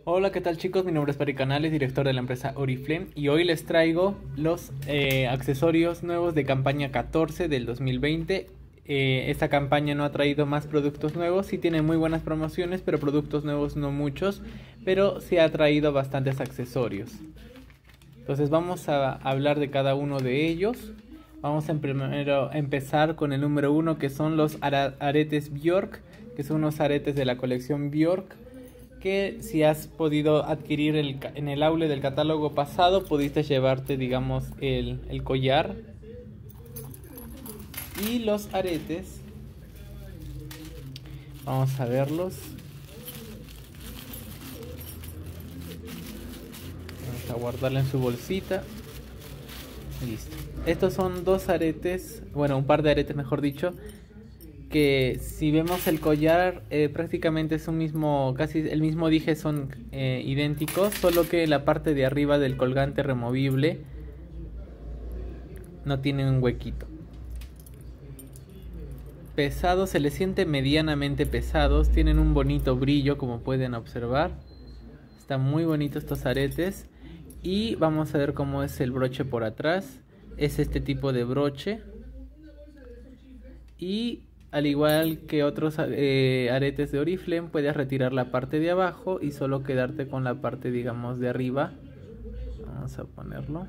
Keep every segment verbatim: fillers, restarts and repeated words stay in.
Hola, ¿qué tal chicos? Mi nombre es Pari Canales, director de la empresa Oriflame, y hoy les traigo los eh, accesorios nuevos de campaña catorce del dos mil veinte. Eh, esta campaña no ha traído más productos nuevos, sí tiene muy buenas promociones, pero productos nuevos no muchos, pero sí ha traído bastantes accesorios. Entonces vamos a hablar de cada uno de ellos. Vamos a primero empezar con el número uno, que son los aretes Björk, que son unos aretes de la colección Björk, que si has podido adquirir el, en el aule del catálogo pasado, pudiste llevarte, digamos, el, el collar y los aretes. Vamos a verlos. Vamos a guardarla en su bolsita. Listo. Estos son dos aretes, bueno, un par de aretes mejor dicho, que si vemos el collar eh, prácticamente es un mismo, casi el mismo dije, son eh, idénticos, solo que la parte de arriba del colgante removible no tiene un huequito. Pesados, se les siente medianamente pesados, tienen un bonito brillo como pueden observar. Están muy bonitos estos aretes. Y vamos a ver cómo es el broche por atrás. Es este tipo de broche. Y al igual que otros eh, aretes de Oriflame, puedes retirar la parte de abajo y solo quedarte con la parte, digamos, de arriba. Vamos a ponerlo.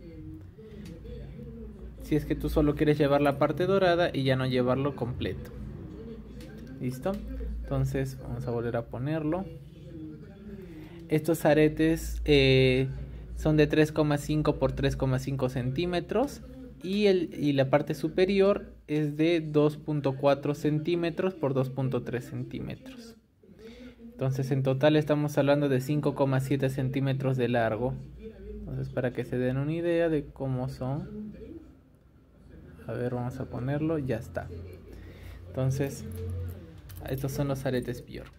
Si es que tú solo quieres llevar la parte dorada y ya no llevarlo completo. ¿Listo? Entonces vamos a volver a ponerlo. Estos aretes eh, son de tres coma cinco por tres coma cinco centímetros. Y, el, y la parte superior es de dos punto cuatro centímetros por dos punto tres centímetros. Entonces en total estamos hablando de cinco coma siete centímetros de largo. Entonces, para que se den una idea de cómo son. A ver, vamos a ponerlo. Ya está. Entonces, estos son los aretes Björk.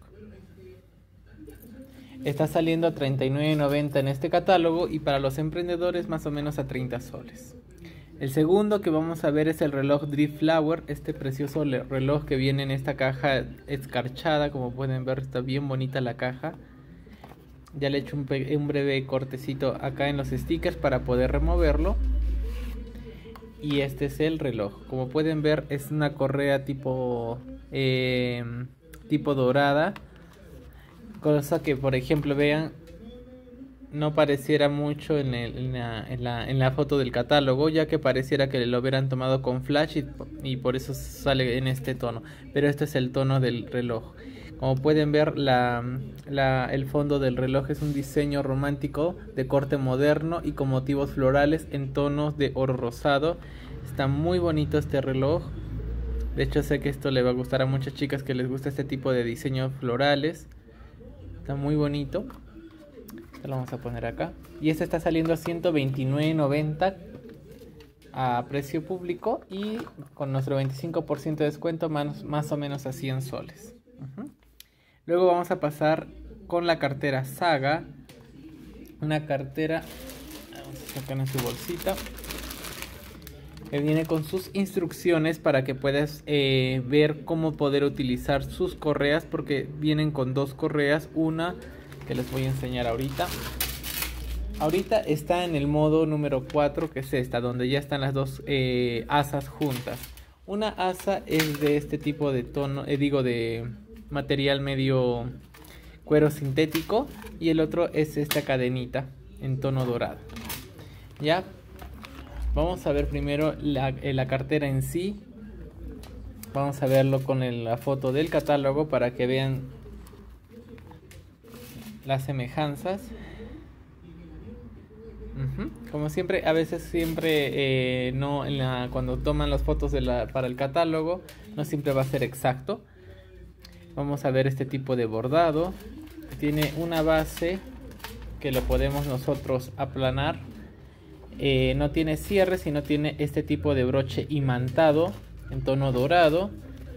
Está saliendo a treinta y nueve noventa en este catálogo, y para los emprendedores más o menos a treinta soles. El segundo que vamos a ver es el reloj Drift Flower, este precioso reloj que viene en esta caja escarchada. Como pueden ver, está bien bonita la caja. Ya le he hecho un, un breve cortecito acá en los stickers para poder removerlo. Y este es el reloj. Como pueden ver, es una correa tipo, eh, tipo dorada. Cosa que, por ejemplo, vean, no pareciera mucho en, el, en, la, en, la, en la foto del catálogo, ya que pareciera que lo hubieran tomado con flash y, y por eso sale en este tono. Pero este es el tono del reloj. Como pueden ver, la, la, el fondo del reloj es un diseño romántico de corte moderno y con motivos florales en tonos de oro rosado. Está muy bonito este reloj. De hecho, sé que esto le va a gustar a muchas chicas que les gusta este tipo de diseños florales. Está muy bonito. Lo vamos a poner acá. Y este está saliendo a ciento veintinueve noventa a precio público, y con nuestro veinticinco por ciento de descuento más, más o menos a cien soles. Uh-huh. Luego vamos a pasar con la cartera Saga. Una cartera, vamos a sacar en su bolsita, que viene con sus instrucciones para que puedas eh, ver cómo poder utilizar sus correas, porque vienen con dos correas. Una que les voy a enseñar ahorita. Ahorita está en el modo número cuatro, que es esta, donde ya están las dos eh, asas juntas. Una asa es de este tipo de tono, eh, digo de material medio cuero sintético, y el otro es esta cadenita en tono dorado. Ya, vamos a ver primero la, eh, la cartera en sí. Vamos a verlo con el, la foto del catálogo para que vean las semejanzas. Uh-huh. Como siempre, a veces siempre eh, no en la, cuando toman las fotos de la, para el catálogo, no siempre va a ser exacto. Vamos a ver este tipo de bordado. Tiene una base que lo podemos nosotros aplanar. Eh, no tiene cierre, sino tiene este tipo de broche imantado en tono dorado.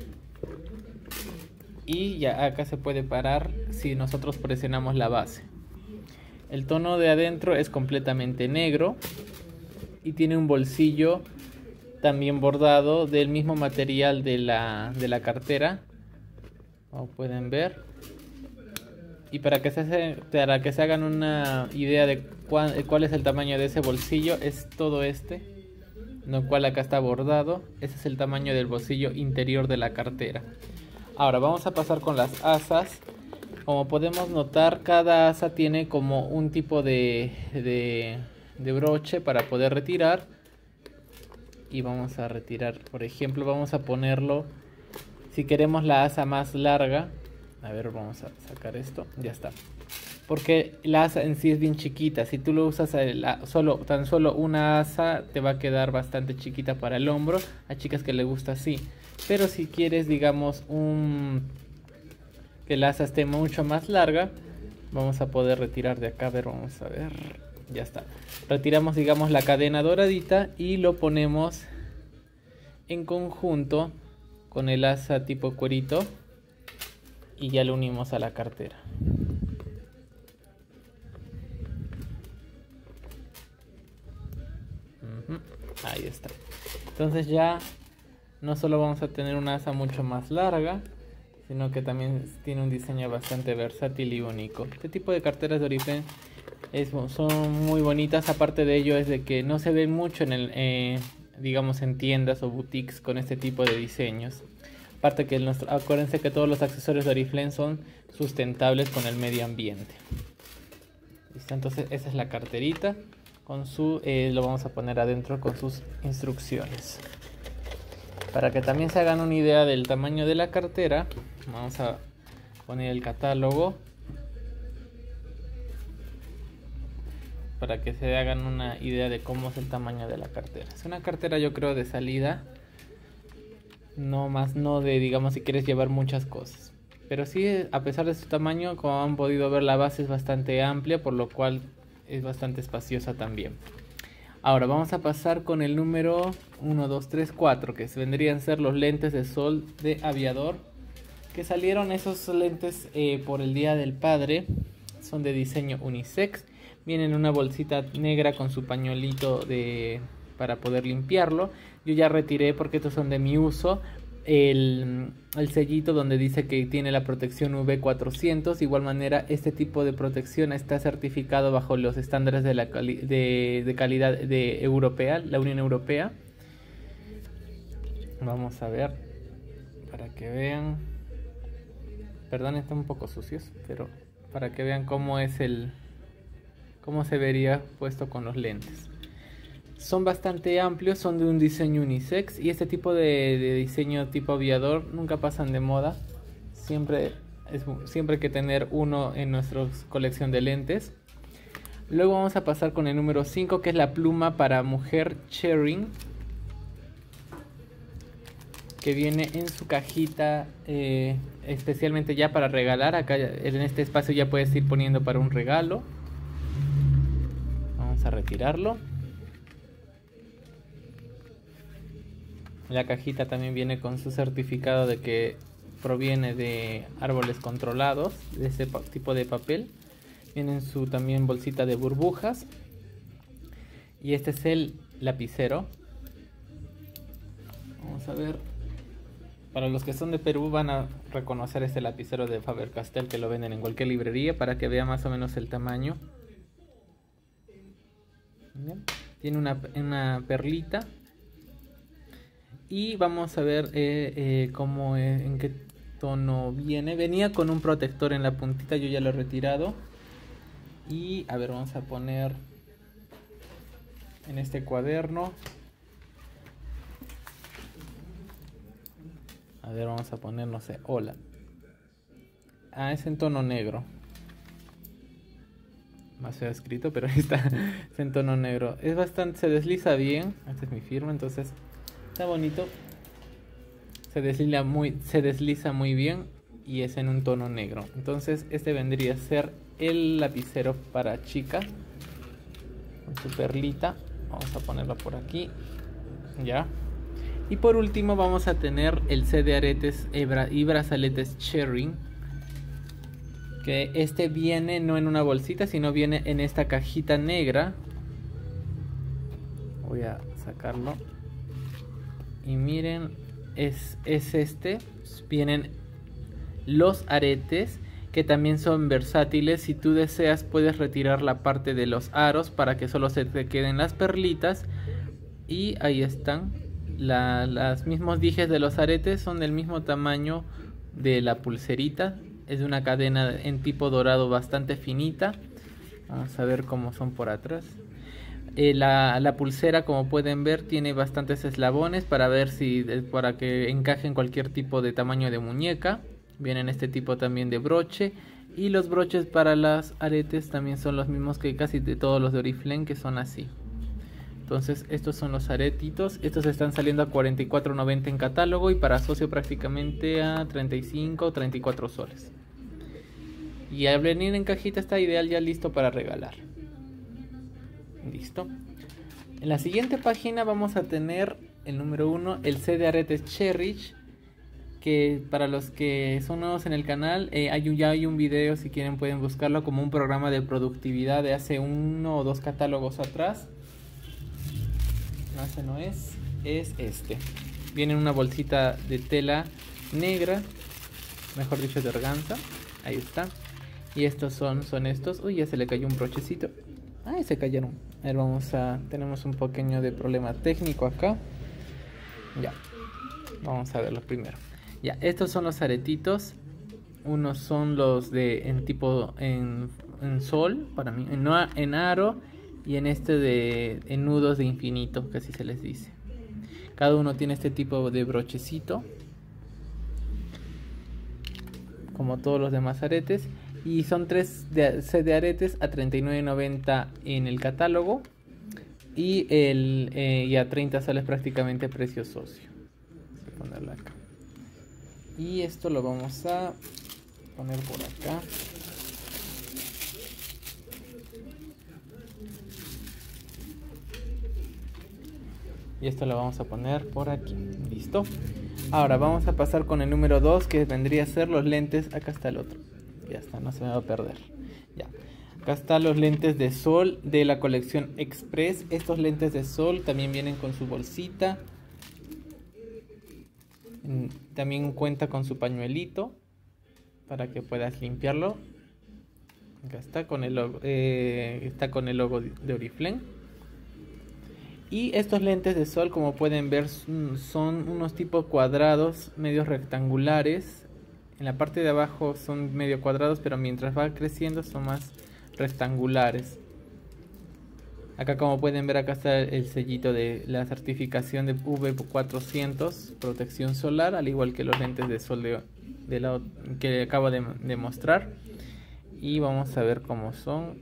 Y ya acá se puede parar si nosotros presionamos la base. El tono de adentro es completamente negro y tiene un bolsillo también bordado del mismo material de la, de la cartera, como pueden ver. Y para que se, hace, para que se hagan una idea de cuál, cuál es el tamaño de ese bolsillo, es todo este, lo cual acá está bordado. Ese es el tamaño del bolsillo interior de la cartera. Ahora vamos a pasar con las asas. Como podemos notar, cada asa tiene como un tipo de, de, de broche para poder retirar. Y vamos a retirar, por ejemplo, vamos a ponerlo, si queremos la asa más larga. A ver, vamos a sacar esto, ya está. Porque la asa en sí es bien chiquita. Si tú lo usas el, solo, tan solo una asa, te va a quedar bastante chiquita para el hombro. Hay chicas que les gusta así. Pero si quieres, digamos, un que la asa esté mucho más larga, vamos a poder retirar de acá. A ver, vamos a ver. Ya está. Retiramos, digamos, la cadena doradita y lo ponemos en conjunto con el asa tipo cuerito. Y ya lo unimos a la cartera. Uh-huh. Ahí está. Entonces ya no solo vamos a tener una asa mucho más larga, sino que también tiene un diseño bastante versátil y único. Este tipo de carteras de Oriflame es, son muy bonitas. Aparte de ello es de que no se ven mucho en el, eh, digamos, en tiendas o boutiques con este tipo de diseños. Aparte que nuestro, acuérdense que todos los accesorios de Oriflame son sustentables con el medio ambiente. ¿Listo? Entonces esa es la carterita. Con su, eh, lo vamos a poner adentro con sus instrucciones. Para que también se hagan una idea del tamaño de la cartera, vamos a poner el catálogo. Para que se hagan una idea de cómo es el tamaño de la cartera. Es una cartera, yo creo, de salida. No más, no de, digamos, si quieres llevar muchas cosas. Pero sí, a pesar de su tamaño, como han podido ver, la base es bastante amplia, por lo cual es bastante espaciosa también. Ahora vamos a pasar con el número uno, dos, tres, cuatro, que vendrían a ser los lentes de sol de aviador. Que salieron esos lentes eh, por el Día del Padre. Son de diseño unisex. Vienen en una bolsita negra con su pañuelito de... para poder limpiarlo. Yo ya retiré, porque estos son de mi uso, el, el sellito donde dice que tiene la protección U V cuatrocientos. De igual manera, este tipo de protección está certificado bajo los estándares de, la cali de, de calidad de europea, la Unión Europea. Vamos a ver, para que vean. Perdón, están un poco sucios, pero para que vean cómo es el, cómo se vería puesto con los lentes. Son bastante amplios, son de un diseño unisex, y este tipo de, de diseño tipo aviador nunca pasan de moda. Siempre, es, siempre hay que tener uno en nuestra colección de lentes. Luego vamos a pasar con el número cinco, que es la pluma para mujer Cherry, que viene en su cajita eh, especialmente ya para regalar. Acá en este espacio ya puedes ir poniendo para un regalo. Vamos a retirarlo. La cajita también viene con su certificado de que proviene de árboles controlados, de ese tipo de papel. Viene en su también bolsita de burbujas. Y este es el lapicero. Vamos a ver. Para los que son de Perú van a reconocer este lapicero de Faber-Castell, que lo venden en cualquier librería, para que vean más o menos el tamaño. Bien. Tiene una, una perlita. Y vamos a ver eh, eh, cómo eh, en qué tono viene. Venía con un protector en la puntita, yo ya lo he retirado. Y a ver, vamos a poner en este cuaderno. A ver, vamos a poner, no sé, hola. Ah, es en tono negro. Más feo escrito, pero ahí está. Es en tono negro. Es bastante, se desliza bien. Esta es mi firma, entonces... Está bonito, se desliza muy, se desliza muy bien y es en un tono negro. Entonces este vendría a ser el lapicero para chica con su perlita. Vamos a ponerlo por aquí, ya. Y por último vamos a tener el set de aretes y brazaletes Cherry, que este viene no en una bolsita, sino viene en esta cajita negra. Voy a sacarlo. Y miren, es, es este. Vienen los aretes, que que también son versátiles. Si tú deseas puedes retirar la parte de los aros para que solo se te queden las perlitas. Y ahí están. La, los mismos dijes de los aretes son del mismo tamaño de la pulserita. Es una cadena en tipo dorado bastante finita. Vamos a ver cómo son por atrás. Eh, la, la pulsera, como pueden ver, tiene bastantes eslabones para ver si para que encaje en cualquier tipo de tamaño de muñeca. Vienen este tipo también de broche. Y los broches para las aretes también son los mismos que casi de todos los de Oriflame, que son así. Entonces estos son los aretitos. Estos están saliendo a cuarenta y cuatro noventa en catálogo y para socio prácticamente a treinta y cinco o treinta y cuatro soles. Y al venir en cajita está ideal, ya listo para regalar. Listo. En la siguiente página vamos a tener el número uno, el set de aretes Cherish, que para los que son nuevos en el canal, eh, hay un, ya hay un video, si quieren pueden buscarlo, como un programa de productividad de hace uno o dos catálogos atrás. No, ese no es, es este. Viene en una bolsita de tela negra, mejor dicho de organza. Ahí está. Y estos son, son estos. Uy, ya se le cayó un brochecito. Ay, se cayeron. A ver, vamos a... Tenemos un pequeño de problema técnico acá. Ya. Vamos a verlo primero. Ya, estos son los aretitos. Unos son los de en tipo en, en sol, para mí, en, en aro. Y en este de en nudos de infinito, que así se les dice. Cada uno tiene este tipo de brochecito, como todos los demás aretes. Y son tres de, set de aretes a treinta y nueve noventa en el catálogo. Y, el, eh, y a treinta soles prácticamente precio socio. Voy a ponerlo acá. Y esto lo vamos a poner por acá. Y esto lo vamos a poner por aquí. Listo. Ahora vamos a pasar con el número dos, que vendría a ser los lentes. Acá está el otro. Ya está, no se me va a perder. Ya. Acá están los lentes de sol de la colección Express. Estos lentes de sol también vienen con su bolsita. También cuenta con su pañuelito para que puedas limpiarlo. Acá está con el logo, eh, está con el logo de Oriflame. Y estos lentes de sol, como pueden ver, son unos tipos cuadrados, medios rectangulares. En la parte de abajo son medio cuadrados, pero mientras va creciendo son más rectangulares. Acá, como pueden ver, acá está el sellito de la certificación de V cuatrocientos, protección solar, al igual que los lentes de sol de, de la, que acabo de, de mostrar. Y vamos a ver cómo son.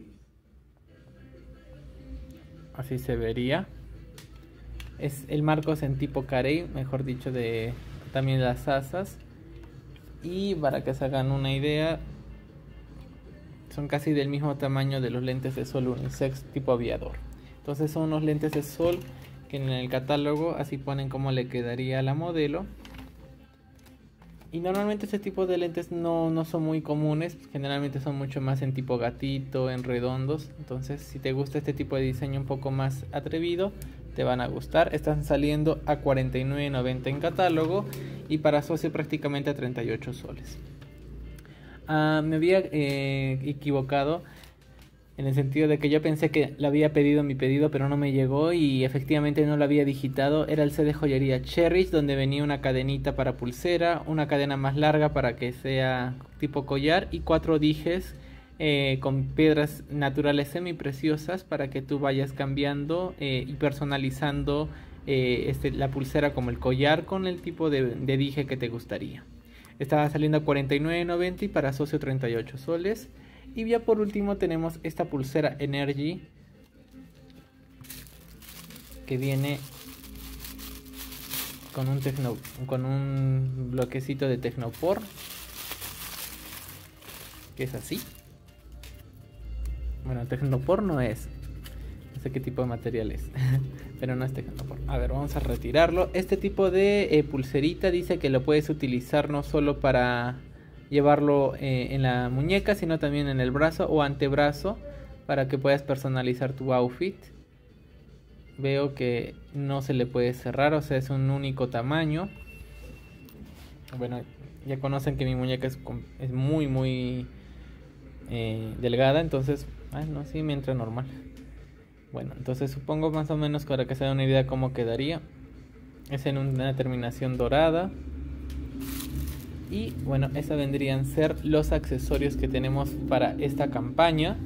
Así se vería. Es, el marco es en tipo carey, mejor dicho, de también las asas. Y para que se hagan una idea, son casi del mismo tamaño de los lentes de sol unisex tipo aviador. Entonces son unos lentes de sol que en el catálogo así ponen cómo le quedaría a la modelo. Y normalmente este tipo de lentes no, no son muy comunes, generalmente son mucho más en tipo gatito, en redondos. Entonces si te gusta este tipo de diseño un poco más atrevido, te van a gustar. Están saliendo a cuarenta y nueve noventa en catálogo y para socio prácticamente a treinta y ocho soles. Uh, me había eh, equivocado en el sentido de que yo pensé que le había pedido mi pedido, pero no me llegó y efectivamente no lo había digitado. Era el set de joyería Cherish, donde venía una cadenita para pulsera, una cadena más larga para que sea tipo collar y cuatro dijes eh, con piedras naturales semi preciosas para que tú vayas cambiando eh, y personalizando eh, este, la pulsera como el collar con el tipo de, de dije que te gustaría. Estaba saliendo a cuarenta y nueve noventa y para socio treinta y ocho soles. Y ya por último tenemos esta pulsera Energy, que viene con un tecno, con un bloquecito de Tecnopor, que es así. Bueno, Tecnopor no es, no sé qué tipo de material es, pero no es Tecnopor. A ver, vamos a retirarlo. Este tipo de eh, pulserita dice que lo puedes utilizar no solo para llevarlo eh, en la muñeca, sino también en el brazo o antebrazo, para que puedas personalizar tu outfit. Veo que no se le puede cerrar, o sea, es un único tamaño. Bueno, ya conocen que mi muñeca es, es muy muy eh, delgada, entonces, ah, no, sí, me entra normal. Bueno, entonces supongo más o menos para que se den una idea cómo quedaría. Es en una terminación dorada. Y bueno, estos vendrían a ser los accesorios que tenemos para esta campaña.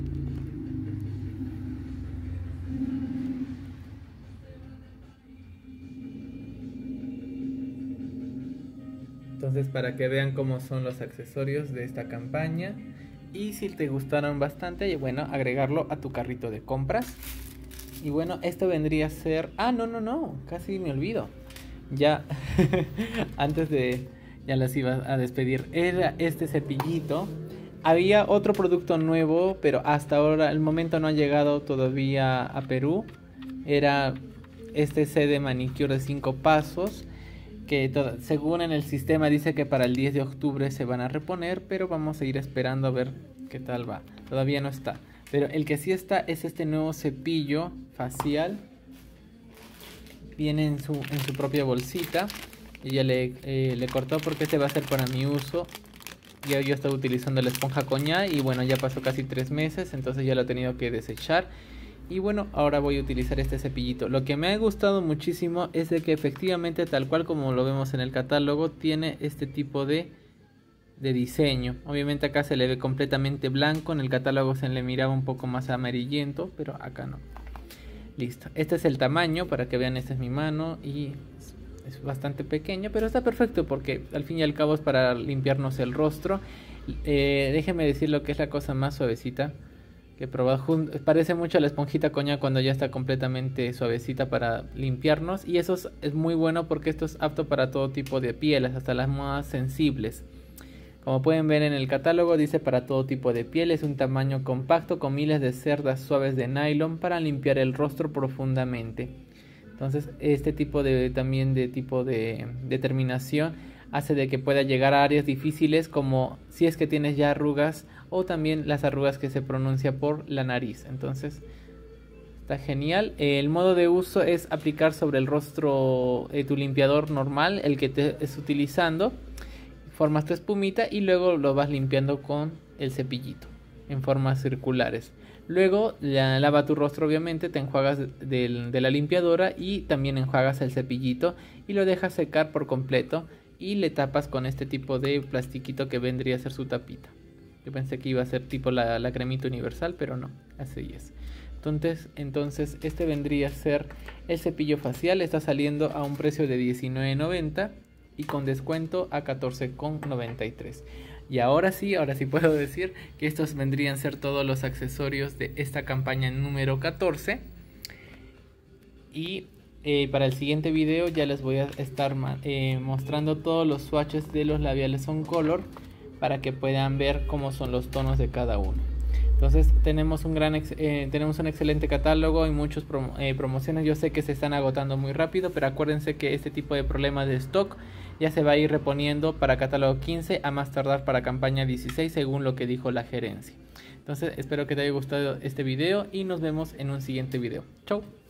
Entonces, para que vean cómo son los accesorios de esta campaña. Y si te gustaron bastante, bueno, agregarlo a tu carrito de compras. Y bueno, esto vendría a ser... Ah, no, no, no, casi me olvido. Ya, antes de... Ya las iba a despedir. Era este cepillito. Había otro producto nuevo, pero hasta ahora, el momento no ha llegado todavía a Perú. Era este set de manicure de cinco pasos, que todo, según en el sistema dice que para el diez de octubre se van a reponer, pero vamos a ir esperando a ver qué tal va. Todavía no está, pero el que sí está es este nuevo cepillo facial. Viene en su, en su propia bolsita. Y ya le, eh, le cortó porque este va a ser para mi uso. Ya yo estaba utilizando la esponja coñac y bueno, ya pasó casi tres meses, entonces ya lo he tenido que desechar. Y bueno, ahora voy a utilizar este cepillito. Lo que me ha gustado muchísimo es de que efectivamente, tal cual como lo vemos en el catálogo, tiene este tipo de, de diseño. Obviamente acá se le ve completamente blanco, en el catálogo se le miraba un poco más amarillento, pero acá no. Listo, este es el tamaño, para que vean, esta es mi mano y es bastante pequeño, pero está perfecto porque al fin y al cabo es para limpiarnos el rostro. Eh, déjenme decir lo que es la cosa más suavecita que he probado. Parece mucho a la esponjita coñac cuando ya está completamente suavecita para limpiarnos. Y eso es, es muy bueno porque esto es apto para todo tipo de pieles, hasta las más sensibles. Como pueden ver en el catálogo, dice para todo tipo de piel. Es un tamaño compacto con miles de cerdas suaves de nylon para limpiar el rostro profundamente. Entonces este tipo de también de tipo de, de terminación hace de que pueda llegar a áreas difíciles, como si es que tienes ya arrugas, o también las arrugas que se pronuncia por la nariz. Entonces está genial. El modo de uso es aplicar sobre el rostro eh, tu limpiador normal, el que te estés utilizando. Formas tu espumita y luego lo vas limpiando con el cepillito en formas circulares. Luego ya lava tu rostro, obviamente, te enjuagas de, de la limpiadora y también enjuagas el cepillito y lo dejas secar por completo y le tapas con este tipo de plastiquito que vendría a ser su tapita. Yo pensé que iba a ser tipo la, la cremita universal, pero no, así es. Entonces, entonces este vendría a ser el cepillo facial. Está saliendo a un precio de diecinueve noventa y con descuento a catorce noventa y tres. Y ahora sí, ahora sí puedo decir que estos vendrían a ser todos los accesorios de esta campaña número catorce. Y eh, para el siguiente video ya les voy a estar eh, mostrando todos los swatches de los labiales On Color, para que puedan ver cómo son los tonos de cada uno. Entonces tenemos un gran eh, tenemos un excelente catálogo y muchas prom eh, promociones. Yo sé que se están agotando muy rápido, pero acuérdense que este tipo de problemas de stock ya se va a ir reponiendo para catálogo quince, a más tardar para campaña dieciséis, según lo que dijo la gerencia. Entonces espero que te haya gustado este video y nos vemos en un siguiente video. Chau.